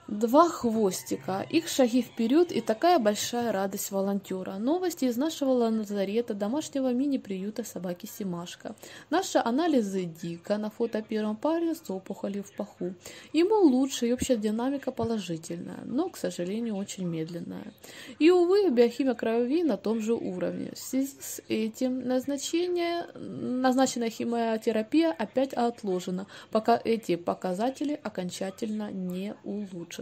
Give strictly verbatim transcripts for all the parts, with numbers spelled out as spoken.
Два хвостика, их шаги вперед и такая большая радость волонтера. Новости из нашего лазарета, домашнего мини-приюта собаки Симашка. Наши анализы Дика на фото первом паре с опухолью в паху. Ему лучше и общая динамика положительная, но, к сожалению, очень медленная. И, увы, биохимия крови на том же уровне. В связи с этим назначение, назначенная химиотерапия опять отложена, пока эти показатели окончательно не улучшатся.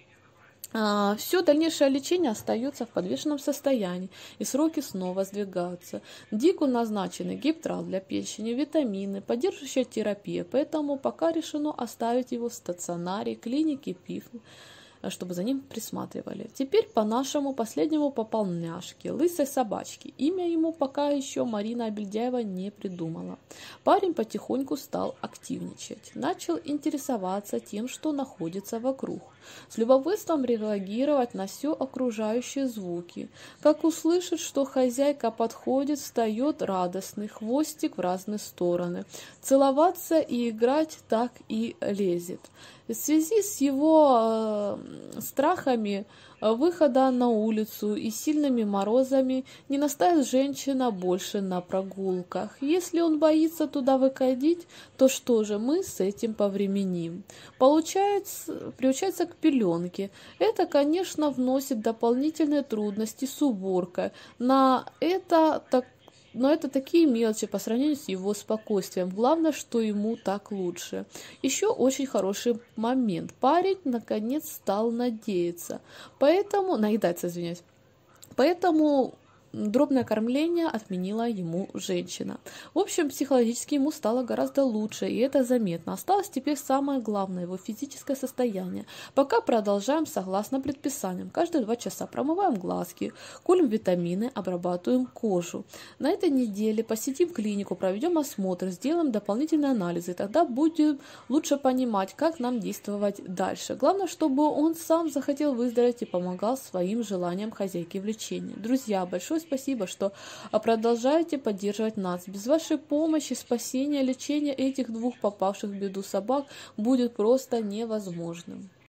Все дальнейшее лечение остается в подвешенном состоянии, и сроки снова сдвигаются. Дику назначены гиптрал для печени, витамины, поддерживающая терапия, поэтому пока решено оставить его в стационаре клиники ПИФ, чтобы за ним присматривали. Теперь по нашему последнему пополняшке, лысой собачке. Имя ему пока еще Марина Абельдяева не придумала. Парень потихоньку стал активничать. Начал интересоваться тем, что находится вокруг. С любопытством реагировать на все окружающие звуки. Как услышит, что хозяйка подходит, встает радостный, хвостик в разные стороны. Целоваться и играть так и лезет. В связи с его э, страхами выхода на улицу и сильными морозами не настаивает женщина больше на прогулках. Если он боится туда выходить, то что же, мы с этим повременим. Получается, приучается к пеленке. Это, конечно, вносит дополнительные трудности с уборкой. На это так Но это такие мелочи по сравнению с его спокойствием. Главное, что ему так лучше. Еще очень хороший момент. Парень наконец стал надеяться. Поэтому, наедаться, извиняюсь. Поэтому дробное кормление отменила ему женщина. В общем, психологически ему стало гораздо лучше, и это заметно. Осталось теперь самое главное, его физическое состояние. Пока продолжаем согласно предписаниям. Каждые два часа промываем глазки, колем витамины, обрабатываем кожу. На этой неделе посетим клинику, проведем осмотр, сделаем дополнительные анализы. Тогда будем лучше понимать, как нам действовать дальше. Главное, чтобы он сам захотел выздороветь и помогал своим желаниям хозяйки в лечении. Друзья, большое спасибо, что продолжаете поддерживать нас. Без вашей помощи спасение, лечение этих двух попавших в беду собак будет просто невозможным.